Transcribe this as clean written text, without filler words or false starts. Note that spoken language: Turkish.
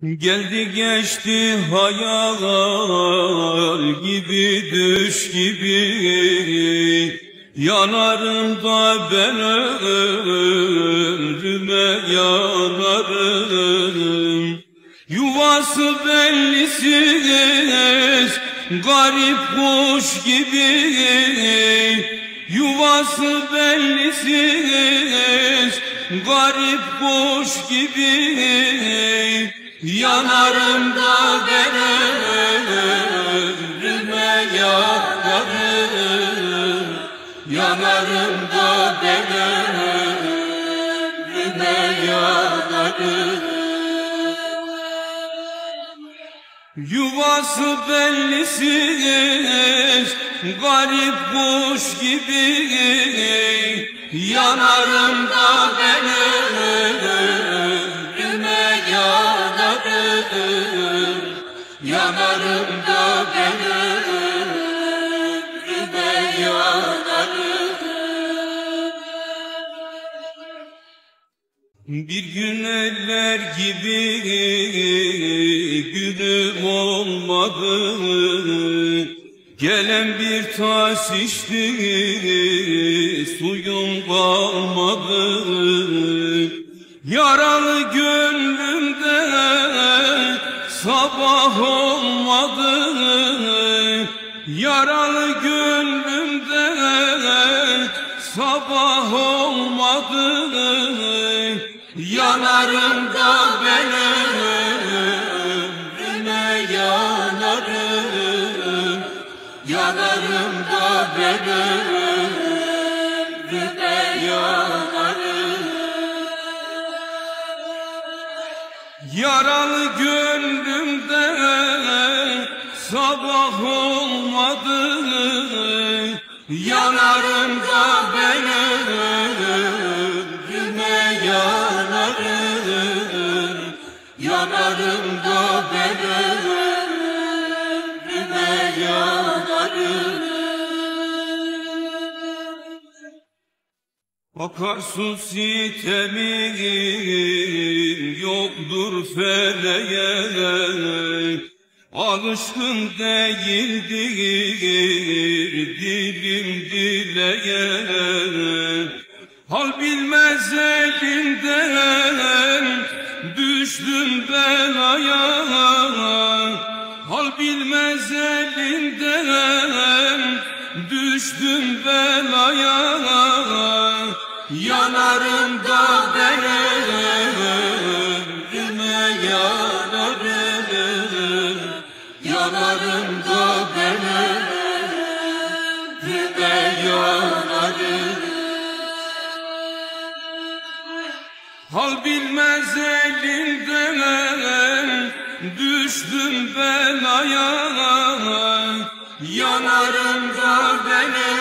Geldi geçti hayal gibi, düş gibi, yanarım da ben ömrüme yanarım. Yuvası bellisiz garip kuş gibi, yuvası bellisiz garip kuş gibi, yanarım da ben ömrüme yanarım. Yanarım da ben ömrüme yanarım. Yuvası bellisiz garip kuş gibi, yanarım da ben ömrüme yanarım. Yanarım da ben ömrüme yanarım. Bir gün eller gibi günüm olmadı, gelen bir tas içti suyum kalmadı. Yaralı gönlümde sabah olmadı, yaralı gönlümde sabah olmadı. Yanarım da ben ömrüme yanarım. Yanarım da ben ömrüme yanarım. Yaralı gönlümde sabah olmadı, yanarım da ben ömrüme yanarım. Yanarım da ben ömrüme yanarım. Akarsın sitemin yoktur feleğe, alışkın değildir dilim dileğe. Hal bilmez elinden düştüm belaya, hal bilmez elinden düştüm belaya. Yanarım da ben ömrüme yanarım. Yanarım da ben ömrüme yanarım. Hal bilmez elinden düştüm belaya, yanarım da ben